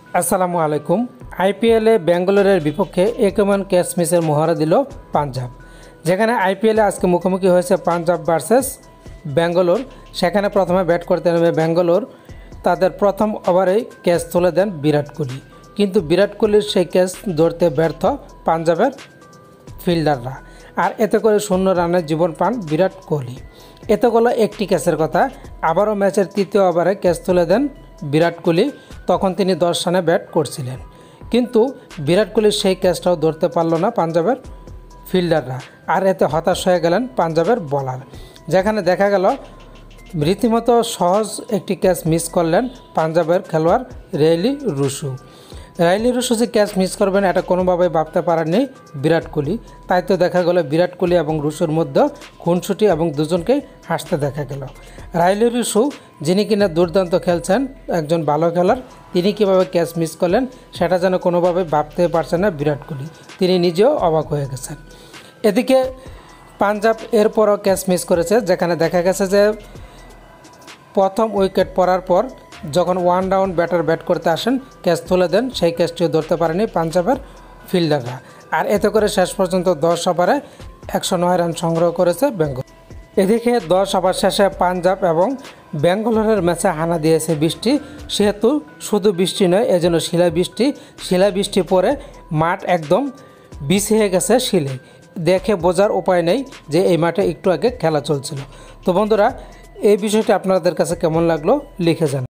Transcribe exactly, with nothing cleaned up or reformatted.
আসসালামু আলাইকুম। আইপিএলে ব্যাঙ্গালোরের বিপক্ষে একমান ক্যাচ মিসের মহড়া দিল পাঞ্জাব, যেখানে আইপিএলে আজকে মুখোমুখি হয়েছে পাঞ্জাব ভার্সেস ব্যাঙ্গালোর। সেখানে প্রথমে ব্যাট করতে নেমে ব্যাঙ্গালোর তাদের প্রথম ওভারেই ক্যাচ তুলে দেন বিরাট কোহলি, কিন্তু বিরাট কোহলির সেই ক্যাচ ধরতে ব্যর্থ পাঞ্জাবের ফিল্ডাররা, আর এতে করে শূন্য রানের জীবন পান বিরাট কোহলি। এতে হলো একটি ক্যাচের কথা। আবারও ম্যাচের তৃতীয় ওভারে ক্যাচ তুলে দেন বিরাট কোহলি, তখন তিনি দশ রানে ব্যাট করছিলেন, কিন্তু বিরাট কোহলির সেই ক্যাচটাও ধরতে পারল না পাঞ্জাবের ফিল্ডাররা, আর এতে হতাশ হয়ে গেলেন পাঞ্জাবের বোলার। যেখানে দেখা গেল রীতিমতো সহজ একটি ক্যাচ মিস করলেন পাঞ্জাবের খেলোয়াড় রেইলি রুশু। রাইলি রুশু যে ক্যাচ মিস করবেন এটা কোনোভাবেই ভাবতে পারেননি বিরাট কোহলি। তাই তো দেখা গেল বিরাট কোহলি এবং রুশুর মধ্যে খুনসুটি এবং দুজনকেই হাসতে দেখা গেল। রাইলি রুশু, যিনি কিনা দুর্দান্ত খেলছেন, একজন ভালো খেলার, তিনি কীভাবে ক্যাচ মিস করলেন সেটা যেন কোনোভাবে ভাবতে পারছেন না বিরাট কোহলি। তিনি নিজেও অবাক হয়ে গেছেন। এদিকে পাঞ্জাব এরপরও ক্যাচ মিস করেছে, যেখানে দেখা গেছে যে প্রথম উইকেট পড়ার পর যখন ওয়ান ডাউন ব্যাটার ব্যাট করতে আসেন ক্যাচ তুলে দেন, সেই ক্যাচটিও ধরতে পারেনি পাঞ্জাবের ফিল্ডাররা, আর এতে করে শেষ পর্যন্ত দশ ওভারে একশো নয় রান সংগ্রহ করেছে বেঙ্গল। এদিকে দশ ওভার শেষে পাঞ্জাব এবং ব্যাঙ্গালোরের ম্যাচে হানা দিয়েছে বৃষ্টি, সেহেতু শুধু বৃষ্টি নয়, এজন্য শিলা বৃষ্টি শিলা বৃষ্টি পরে মাঠ একদম বিছিয়ে গেছে শিলে। দেখে বোঝার উপায় নেই যে এই মাঠে একটু আগে খেলা চলছিল। তো বন্ধুরা, এই বিষয়টি আপনাদের কাছে কেমন লাগলো লিখে জানান।